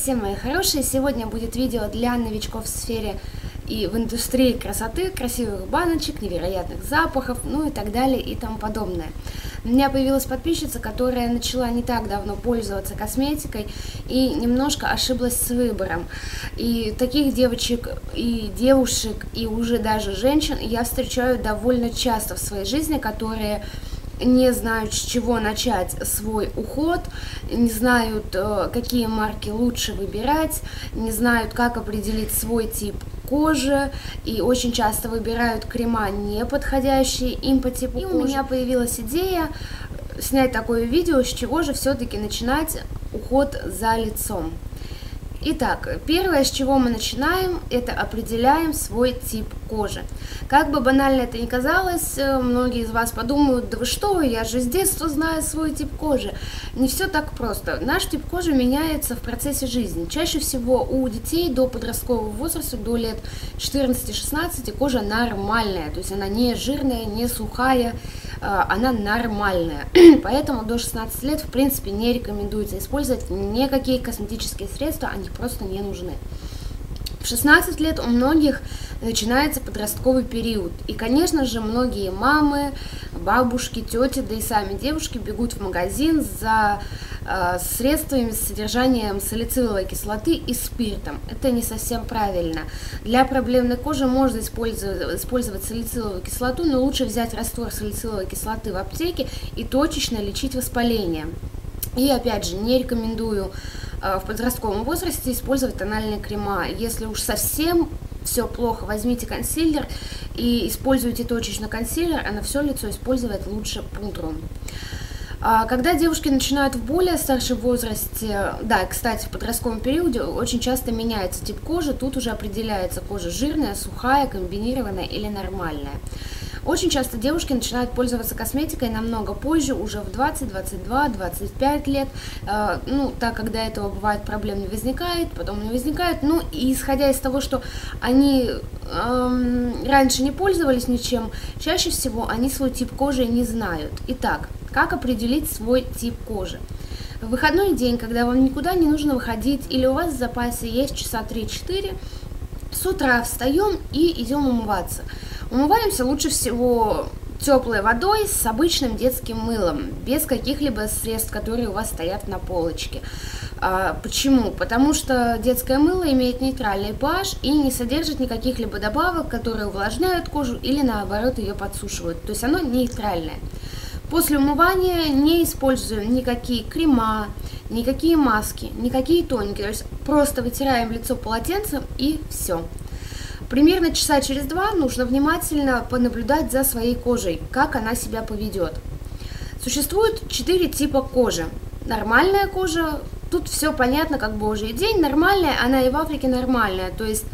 всем, мои хорошие! Сегодня будет видео для новичков в сфере и в индустрии красоты, красивых баночек, невероятных запахов, ну и так далее и тому подобное. У меня появилась подписчица, которая начала не так давно пользоваться косметикой и немножко ошиблась с выбором. И таких девочек и девушек, и уже даже женщин я встречаю довольно часто в своей жизни, которые не знают, с чего начать свой уход, не знают, какие марки лучше выбирать, не знают, как определить свой тип кожи, и очень часто выбирают крема, не подходящие им по типу кожи. И у меня появилась идея снять такое видео, с чего же все-таки начинать уход за лицом. Итак, первое, с чего мы начинаем, это определяем свой тип кожи. Как бы банально это ни казалось, многие из вас подумают: да вы что, я же с детства знаю свой тип кожи. Не все так просто. Наш тип кожи меняется в процессе жизни. Чаще всего у детей до подросткового возраста, до лет 14-16, кожа нормальная, то есть она не жирная, не сухая, она нормальная. Поэтому до 16 лет, в принципе, не рекомендуется использовать никакие косметические средства, они просто не нужны. В 16 лет у многих начинается подростковый период. И, конечно же, многие мамы, бабушки, тети, да и сами девушки бегут в магазин за средствами с содержанием салициловой кислоты и спиртом. Это не совсем правильно. Для проблемной кожи можно использовать салициловую кислоту, но лучше взять раствор салициловой кислоты в аптеке и точечно лечить воспаление. И опять же, не рекомендую в подростковом возрасте использовать тональные крема. Если уж совсем все плохо, возьмите консилер и используйте точечно консилер, а на все лицо использовать лучше пудру. Когда девушки начинают в более старшем возрасте, да, кстати, в подростковом периоде очень часто меняется тип кожи, тут уже определяется кожа жирная, сухая, комбинированная или нормальная. Очень часто девушки начинают пользоваться косметикой намного позже, уже в 20, 22, 25 лет, так как до этого бывает проблем не возникает, потом не возникает, и исходя из того, что они раньше не пользовались ничем, чаще всего они свой тип кожи не знают. Итак, как определить свой тип кожи? В выходной день, когда вам никуда не нужно выходить, или у вас в запасе есть часа 3-4, с утра встаем и идем умываться. Умываемся лучше всего теплой водой с обычным детским мылом, без каких-либо средств, которые у вас стоят на полочке. Почему? Потому что детское мыло имеет нейтральный pH и не содержит никаких либо добавок, которые увлажняют кожу или наоборот ее подсушивают. То есть оно нейтральное. После умывания не используем никакие крема, никакие маски, никакие тоники. То есть просто вытираем лицо полотенцем и все. Примерно часа через 2 нужно внимательно понаблюдать за своей кожей, как она себя поведет. Существует 4 типа кожи. Нормальная кожа, тут все понятно, как божий день. Нормальная, она и в Африке нормальная, то есть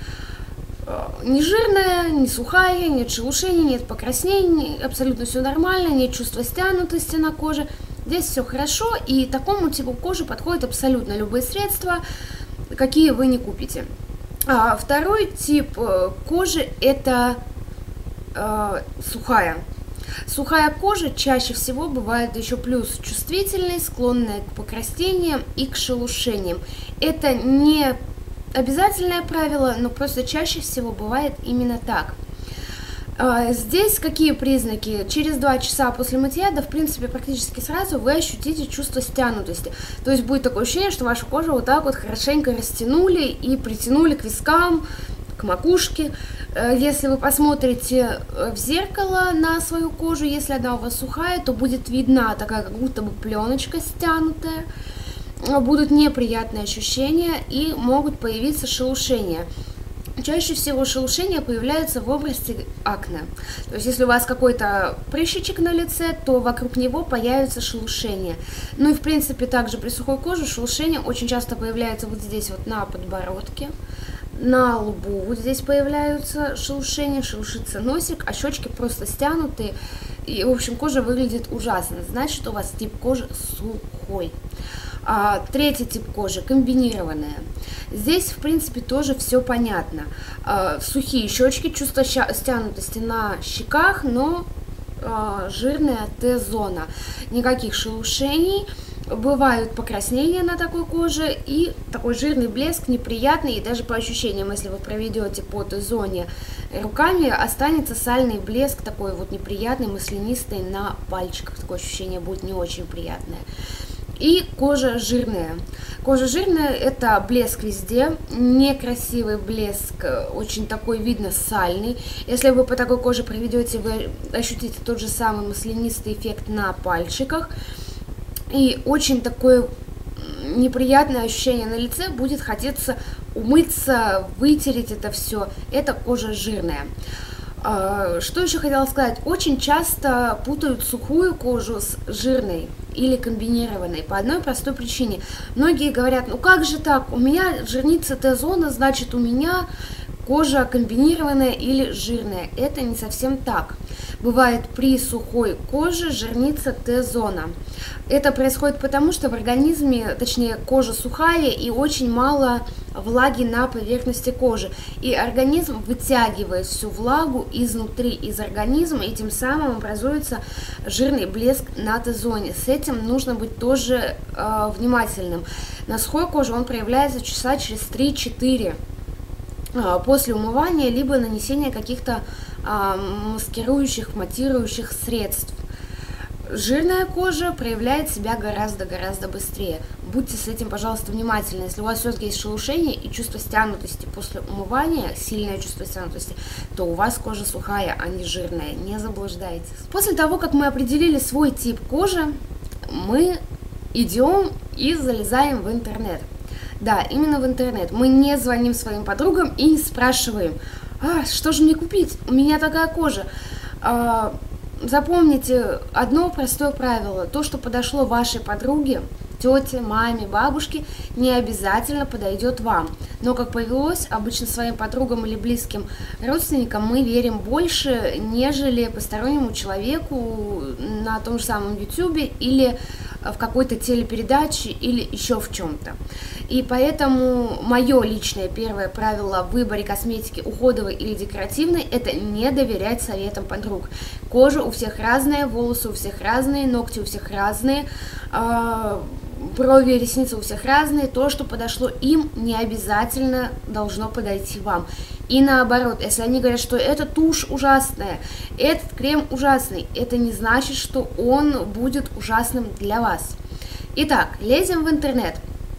не жирная, не сухая, нет шелушений, нет покраснений, абсолютно все нормально, нет чувства стянутости на коже. Здесь все хорошо, и такому типу кожи подходят абсолютно любые средства, какие вы не купите. Второй тип кожи – это сухая. Сухая кожа чаще всего бывает еще плюс чувствительной, склонная к покраснениям и к шелушениям. Это не обязательное правило, но просто чаще всего бывает именно так. Здесь какие признаки? Через 2 часа после мытья, да в принципе практически сразу, вы ощутите чувство стянутости. То есть будет такое ощущение, что вашу кожу вот так вот хорошенько растянули и притянули к вискам, к макушке. Если вы посмотрите в зеркало на свою кожу, если она у вас сухая, то будет видна такая как будто бы пленочка стянутая. Будут неприятные ощущения и могут появиться шелушения. Чаще всего шелушения появляются в области акне. То есть, если у вас какой-то прыщичек на лице, то вокруг него появятся шелушения. Ну и, в принципе, также при сухой коже шелушения очень часто появляются вот здесь вот на подбородке, на лбу. Вот здесь появляются шелушения, шелушится носик, а щечки просто стянутые. И, в общем, кожа выглядит ужасно. Значит, у вас тип кожи сухой. Третий тип кожи – комбинированная. Здесь, в принципе, тоже все понятно. Сухие щечки, чувство стянутости на щеках, но жирная Т-зона. Никаких шелушений, бывают покраснения на такой коже и такой жирный блеск, неприятный, и даже по ощущениям, если вы проведете по Т-зоне руками, останется сальный блеск такой вот неприятный, маслянистый на пальчиках, такое ощущение будет не очень приятное. И кожа жирная. Кожа жирная — это блеск везде, некрасивый блеск, очень такой, видно, сальный. Если вы по такой коже проведете, вы ощутите тот же самый маслянистый эффект на пальчиках. И очень такое неприятное ощущение на лице, будет хотеться умыться, вытереть это все. Это кожа жирная. Что еще хотела сказать? Очень часто путают сухую кожу с жирной или комбинированной по одной простой причине. Многие говорят, ну как же так, у меня жирнится Т-зона, значит у меня кожа комбинированная или жирная. Это не совсем так. Бывает при сухой коже жирнится Т-зона. Это происходит потому, что в организме, точнее кожа сухая и очень мало влаги на поверхности кожи. И организм вытягивает всю влагу изнутри, из организма, и тем самым образуется жирный блеск на Т-зоне. С этим нужно быть тоже внимательным. На сухой коже он проявляется часа через 3-4 после умывания, либо нанесения каких-то маскирующих, матирующих средств. Жирная кожа проявляет себя гораздо быстрее. Будьте с этим, пожалуйста, внимательны. Если у вас все-таки есть шелушение и чувство стянутости после умывания, сильное чувство стянутости, то у вас кожа сухая, а не жирная. Не заблуждайтесь. После того, как мы определили свой тип кожи, мы идем и залезаем в интернет. Да, именно в интернет. Мы не звоним своим подругам и не спрашиваем, что же мне купить? У меня такая кожа. Запомните одно простое правило. То, что подошло вашей подруге, тете, маме, бабушке, не обязательно подойдет вам. Но, как повелось, обычно своим подругам или близким родственникам мы верим больше, нежели постороннему человеку на том же самом YouTube или в какой-то телепередаче или еще в чем-то. И поэтому мое личное первое правило в выборе косметики, уходовой или декоративной, это не доверять советам подруг. Кожа у всех разная, волосы у всех разные, ногти у всех разные, брови и ресницы у всех разные. То, что подошло им, не обязательно должно подойти вам. И наоборот, если они говорят, что эта тушь ужасная, этот крем ужасный, это не значит, что он будет ужасным для вас. Итак, лезем в интернет.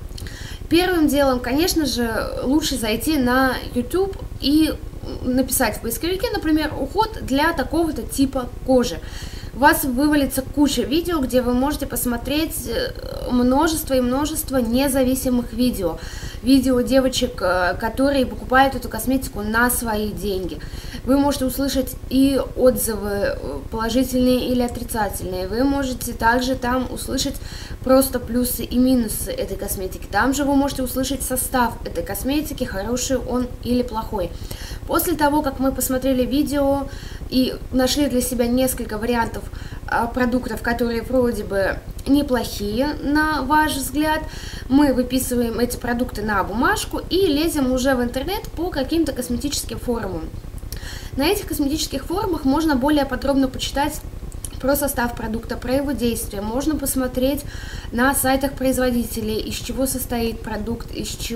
Первым делом, конечно же, лучше зайти на YouTube и написать в поисковике, например, уход для такого-то типа кожи. У вас вывалится куча видео, где вы можете посмотреть множество и множество независимых видео. Видео девочек, которые покупают эту косметику на свои деньги. Вы можете услышать и отзывы положительные или отрицательные. Вы можете также там услышать просто плюсы и минусы этой косметики. Там же вы можете услышать состав этой косметики, хороший он или плохой. После того, как мы посмотрели видео и нашли для себя несколько вариантов продуктов, которые вроде бы неплохие на ваш взгляд, мы выписываем эти продукты на бумажку и лезем уже в интернет по каким-то косметическим форумам. На этих косметических форумах можно более подробно почитать про состав продукта, про его действие. Можно посмотреть на сайтах производителей, из чего состоит продукт,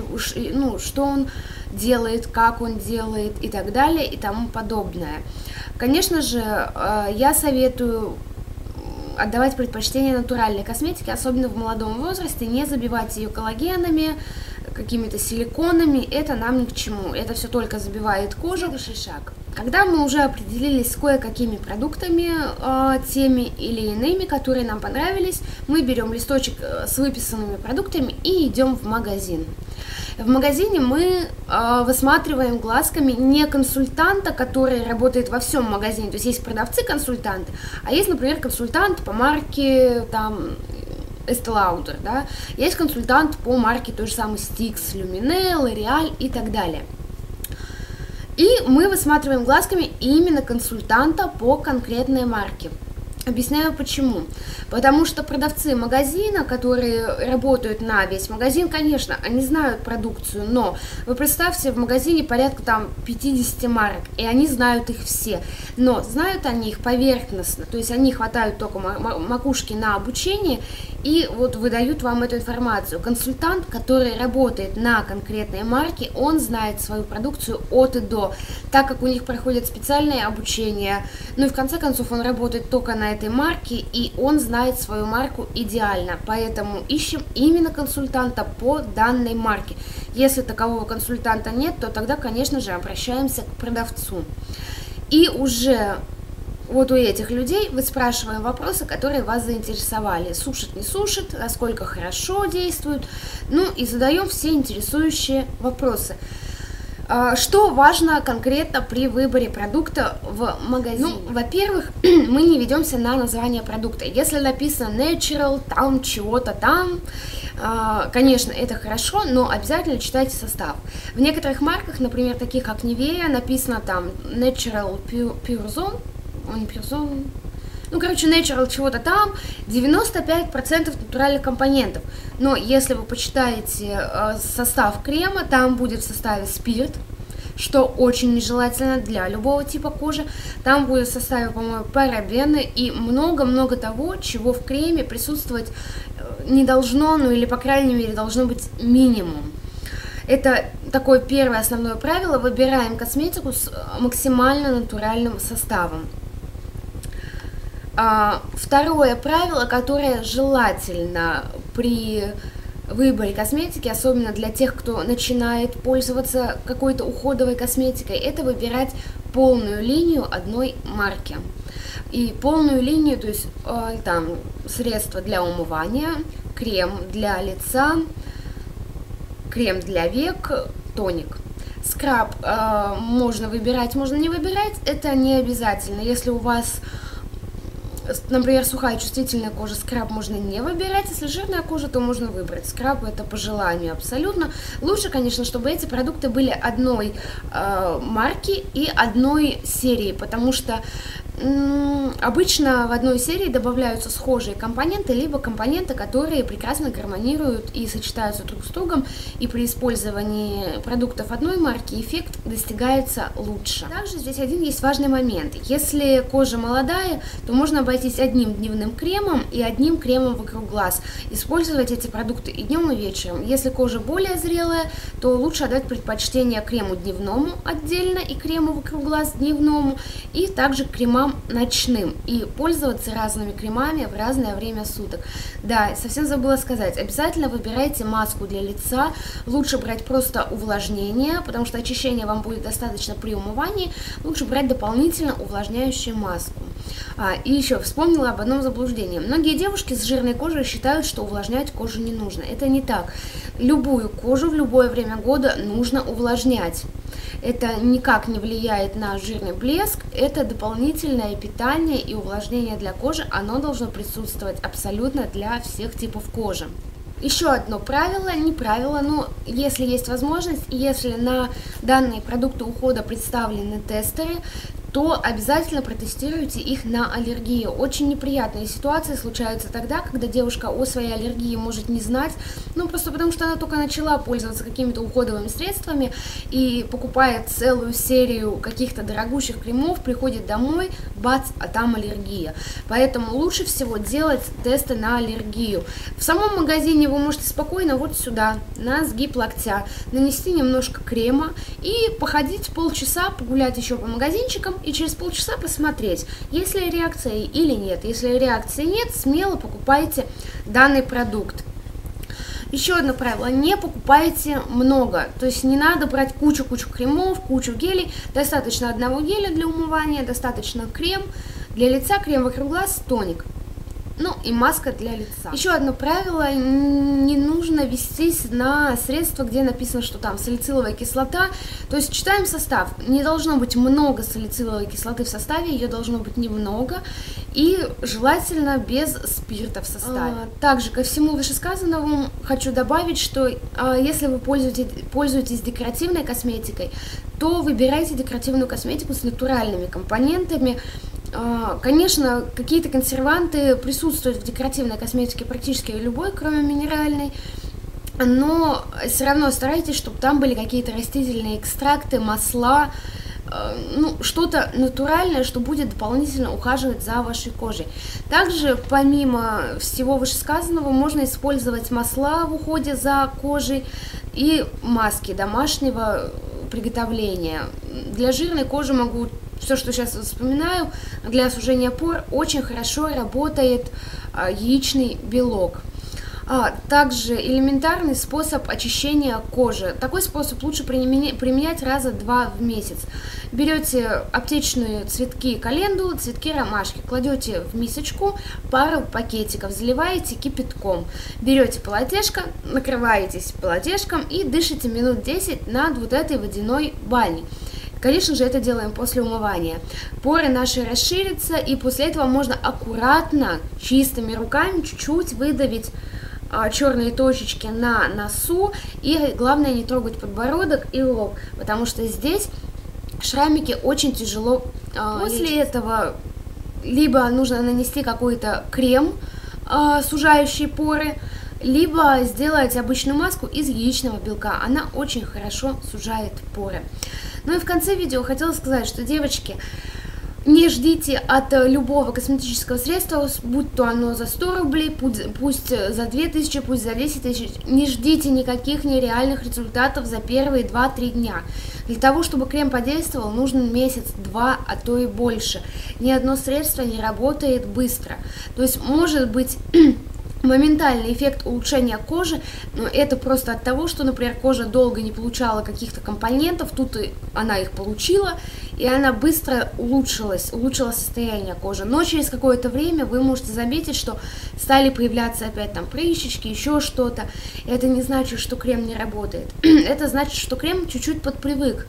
что он делает, как он делает и так далее и тому подобное. Конечно же, я советую отдавать предпочтение натуральной косметике, особенно в молодом возрасте, не забивать ее коллагенами, какими-то силиконами, это нам ни к чему, это все только забивает кожу. Следующий шаг. Когда мы уже определились с кое-какими продуктами, теми или иными, которые нам понравились, мы берем листочек с выписанными продуктами и идем в магазин. В магазине мы высматриваем глазками не консультанта, который работает во всем магазине, то есть есть продавцы-консультанты, а есть, например, консультант по марке там Estee Lauder, да? Есть консультант по марке той же самой Stix, Lumineux, L'Oréal и так далее. И мы высматриваем глазками именно консультанта по конкретной марке. Объясняю почему. Потому что продавцы магазина, которые работают на весь магазин, конечно, они знают продукцию, но вы представьте, в магазине порядка там 50 марок, и они знают их все. Но знают они их поверхностно, то есть они хватают только макушки на обучение и вот выдают вам эту информацию. Консультант, который работает на конкретной марке, он знает свою продукцию от и до, так как у них проходит специальное обучение. Ну и в конце концов он работает только на этой марке, и он знает свою марку идеально. Поэтому ищем именно консультанта по данной марке. Если такового консультанта нет, то тогда, конечно же, обращаемся к продавцу. И уже вот у этих людей вы спрашиваем вопросы, которые вас заинтересовали. Сушит, не сушит, насколько хорошо действует. Ну и задаем все интересующие вопросы. Что важно конкретно при выборе продукта в магазине? Ну, во-первых, мы не ведемся на название продукта. Если написано natural, там чего-то там, конечно, это хорошо, но обязательно читайте состав. В некоторых марках, например, таких как Nivea, написано там natural pure zone, не pure zone, ну, короче, natural чего-то там, 95% натуральных компонентов. Но если вы почитаете состав крема, там будет в составе спирт, что очень нежелательно для любого типа кожи. Там будет в составе, по-моему, парабены и много-много того, чего в креме присутствовать не должно, ну или, по крайней мере, должно быть минимум. Это такое первое основное правило. Выбираем косметику с максимально натуральным составом. Второе правило, которое желательно при выборе косметики, особенно для тех, кто начинает пользоваться какой-то уходовой косметикой, это выбирать полную линию одной марки. И полную линию, то есть там средства для умывания, крем для лица, крем для век, тоник. Скраб можно выбирать, можно не выбирать, это не обязательно. Если у вас, например, сухая чувствительная кожа, скраб можно не выбирать. Если жирная кожа, то можно выбрать. Скраб это по желанию абсолютно. Лучше, конечно, чтобы эти продукты были одной марки и одной серии, потому что обычно в одной серии добавляются схожие компоненты, либо компоненты, которые прекрасно гармонируют и сочетаются друг с другом, и при использовании продуктов одной марки эффект достигается лучше. Также здесь один есть важный момент. Если кожа молодая, то можно обойтись одним дневным кремом и одним кремом вокруг глаз. Использовать эти продукты и днем, и вечером. Если кожа более зрелая, то лучше отдать предпочтение крему дневному отдельно и крему вокруг глаз дневному, и также кремам ночным, и пользоваться разными кремами в разное время суток. Да, совсем забыла сказать, обязательно выбирайте маску для лица, лучше брать просто увлажнение, потому что очищение вам будет достаточно при умывании, лучше брать дополнительно увлажняющую маску. И еще вспомнила об одном заблуждении. Многие девушки с жирной кожей считают, что увлажнять кожу не нужно. Это не так. Любую кожу в любое время года нужно увлажнять. Это никак не влияет на жирный блеск, это дополнительное питание и увлажнение для кожи, оно должно присутствовать абсолютно для всех типов кожи. Еще одно правило, не правило, но если есть возможность, и если на данные продукты ухода представлены тестеры, то обязательно протестируйте их на аллергию. Очень неприятные ситуации случаются тогда, когда девушка о своей аллергии может не знать, ну просто потому что она только начала пользоваться какими-то уходовыми средствами и покупает целую серию каких-то дорогущих кремов, приходит домой, бац, а там аллергия. Поэтому лучше всего делать тесты на аллергию. В самом магазине вы можете спокойно вот сюда, на сгиб локтя, нанести немножко крема и походить полчаса, погулять еще по магазинчикам, и через полчаса посмотреть, есть ли реакция или нет. Если реакции нет, смело покупайте данный продукт. Еще одно правило, не покупайте много, то есть не надо брать кучу кремов, кучу гелей, достаточно одного геля для умывания, достаточно крем для лица, крем вокруг глаз, тоник. Ну и маска для лица. Еще одно правило, не нужно вестись на средства, где написано, что там салициловая кислота. То есть читаем состав. Не должно быть много салициловой кислоты в составе, ее должно быть немного. И желательно без спирта в составе. Также ко всему вышесказанному хочу добавить, что если вы пользуетесь декоративной косметикой, то выбирайте декоративную косметику с натуральными компонентами. Конечно, какие-то консерванты присутствуют в декоративной косметике практически любой, кроме минеральной, но все равно старайтесь, чтобы там были какие-то растительные экстракты, масла, ну, что-то натуральное, что будет дополнительно ухаживать за вашей кожей. Также, помимо всего вышесказанного, можно использовать масла в уходе за кожей и маски домашнего приготовления. Для жирной кожи могу все, что сейчас вспоминаю, для сужения пор очень хорошо работает яичный белок. Также элементарный способ очищения кожи. Такой способ лучше применять раза 2 в месяц. Берете аптечные цветки календулы, цветки ромашки, кладете в мисочку, пару пакетиков, заливаете кипятком. Берете полотенце, накрываетесь полотенцем и дышите минут 10 над вот этой водяной баней. Конечно же, это делаем после умывания. Поры наши расширятся, и после этого можно аккуратно, чистыми руками чуть-чуть выдавить черные точечки на носу, и главное не трогать подбородок и лоб, потому что здесь шрамики очень тяжело после этого либо нужно нанести какой-то крем, сужающий поры, либо сделать обычную маску из яичного белка. Она очень хорошо сужает поры. Ну и в конце видео хотела сказать, что, девочки, не ждите от любого косметического средства, будь то оно за 100 рублей, пусть за 2000, пусть за 10 тысяч, не ждите никаких нереальных результатов за первые 2-3 дня. Для того, чтобы крем подействовал, нужен месяц-два, а то и больше. Ни одно средство не работает быстро. То есть, может быть, моментальный эффект улучшения кожи, но это просто от того, что, например, кожа долго не получала каких-то компонентов, тут она их получила, и она быстро улучшила состояние кожи. Но через какое-то время вы можете заметить, что стали появляться опять там прыщички, еще что-то. Это не значит, что крем не работает. Это значит, что крем чуть-чуть подпривык.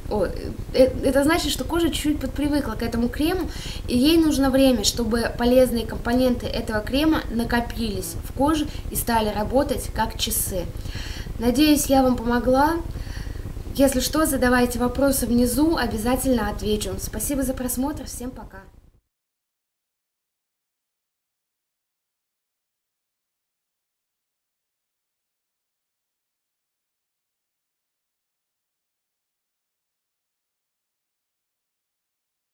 Это значит, что кожа чуть-чуть подпривыкла к этому крему, и ей нужно время, чтобы полезные компоненты этого крема накопились в коже и стали работать как часы. Надеюсь, я вам помогла. Если что, задавайте вопросы внизу, обязательно отвечу. Спасибо за просмотр, всем пока.